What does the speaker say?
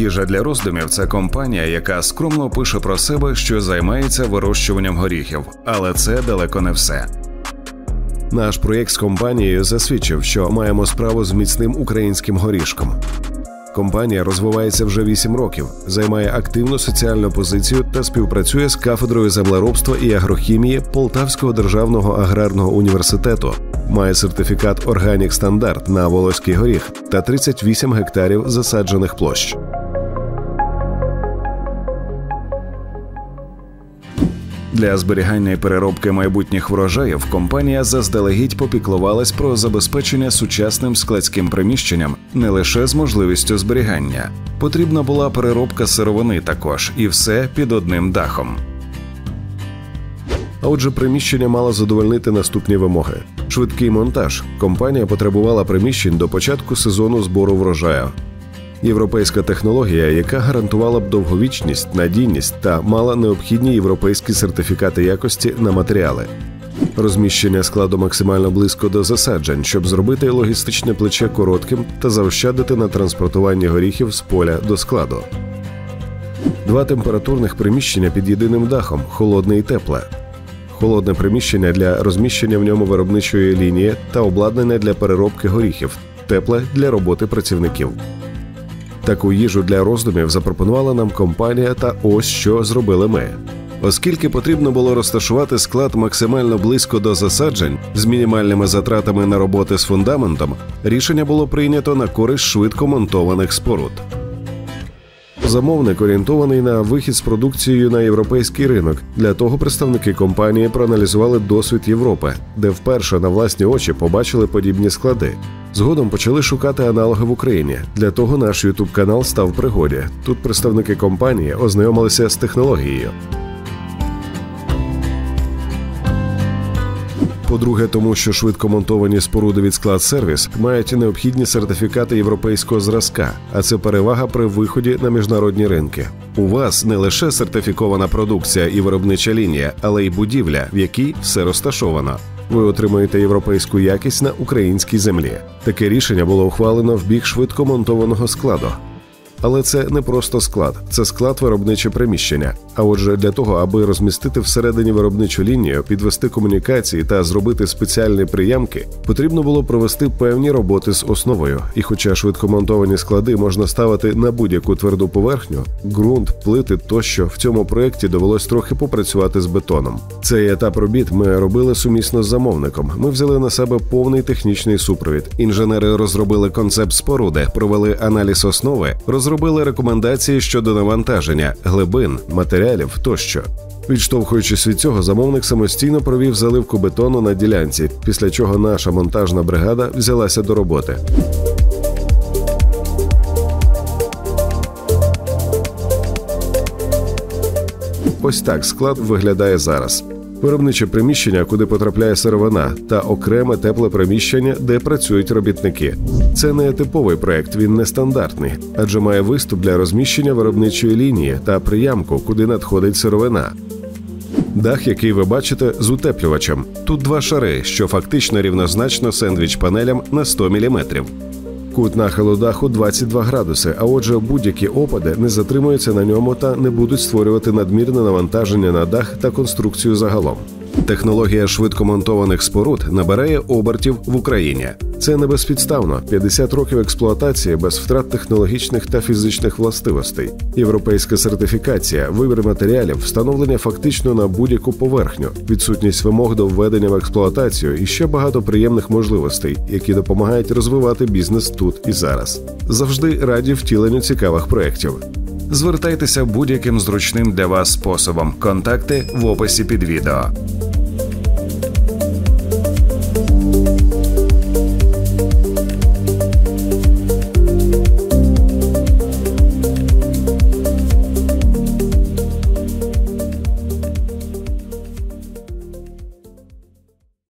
Їжа для роздумів – це компанія, яка скромно пише про себе, що займається вирощуванням горіхів. Але це далеко не все. Наш проєкт з компанією засвідчив, що маємо справу з міцним українським горішком. Компанія розвивається вже 8 років, займає активну соціальну позицію та співпрацює з кафедрою землеробства і агрохімії Полтавського державного аграрного університету, має сертифікат «Органік Стандарт» на волоський горіх та 38 гектарів засаджених площ. Для зберігання і переробки майбутніх врожаїв компанія заздалегідь попіклувалась про забезпечення сучасним складським приміщенням не лише з можливістю зберігання. Потрібна була переробка сировини також, і все під одним дахом. А отже, приміщення мало задовольнити наступні вимоги. Швидкий монтаж. Компанія потребувала приміщень до початку сезону збору врожаю. Європейська технологія, яка гарантувала б довговічність, надійність та мала необхідні європейські сертифікати якості на матеріали. Розміщення складу максимально близько до засаджень, щоб зробити логістичне плече коротким та заощадити на транспортуванні горіхів з поля до складу. 2 температурних приміщення під єдиним дахом – холодне і тепле. Холодне приміщення для розміщення в ньому виробничої лінії та обладнання для переробки горіхів, тепле для роботи працівників. Таку їжу для роздумів запропонувала нам компанія, та ось що зробили ми. Оскільки потрібно було розташувати склад максимально близько до засаджень з мінімальними затратами на роботи з фундаментом, рішення було прийнято на користь швидко монтованих споруд. Замовник орієнтований на вихід з продукцією на європейський ринок. Для того представники компанії проаналізували досвід Європи, де вперше на власні очі побачили подібні склади. Згодом почали шукати аналоги в Україні. Для того наш YouTube-канал став в пригоді. Тут представники компанії ознайомилися з технологією. По-друге, тому що швидкомонтовані споруди від «Складсервіс» мають необхідні сертифікати європейського зразка, а це перевага при виході на міжнародні ринки. У вас не лише сертифікована продукція і виробнича лінія, але й будівля, в якій все розташовано. Ви отримаєте європейську якість на українській землі. Таке рішення було ухвалено в бік швидкомонтованого складу. Але це не просто склад, це склад виробниче приміщення. А отже, для того, аби розмістити всередині виробничу лінію, підвести комунікації та зробити спеціальні приямки, потрібно було провести певні роботи з основою. І хоча швидкомонтовані склади можна ставити на будь-яку тверду поверхню, ґрунт, плити тощо, в цьому проєкті довелось трохи попрацювати з бетоном. Цей етап робіт ми робили сумісно з замовником. Ми взяли на себе повний технічний супровід. Інженери розробили концепт споруди, провели аналіз основи, розробили рекомендації щодо навантаження, глибин, матеріалів тощо. Відштовхуючись від цього, замовник самостійно провів заливку бетону на ділянці, після чого наша монтажна бригада взялася до роботи. Ось так склад виглядає зараз. Виробниче приміщення, куди потрапляє сировина, та окреме тепле приміщення, де працюють робітники. Це не типовий проект, він нестандартний, адже має виступ для розміщення виробничої лінії та приямку, куди надходить сировина. Дах, який ви бачите, з утеплювачем. Тут 2 шари, що фактично рівнозначно сендвіч-панелям на 100 мм. Кут нахилу даху 22 градуси, а отже будь-які опади не затримуються на ньому та не будуть створювати надмірне навантаження на дах та конструкцію загалом. Технологія швидкомонтованих споруд набирає обертів в Україні. Це не безпідставно. 50 років експлуатації без втрат технологічних та фізичних властивостей. Європейська сертифікація, вибір матеріалів, встановлення фактично на будь-яку поверхню, відсутність вимог до введення в експлуатацію і ще багато приємних можливостей, які допомагають розвивати бізнес тут і зараз. Завжди раді втіленню цікавих проєктів. Звертайтеся будь-яким зручним для вас способом. Контакти в описі під відео.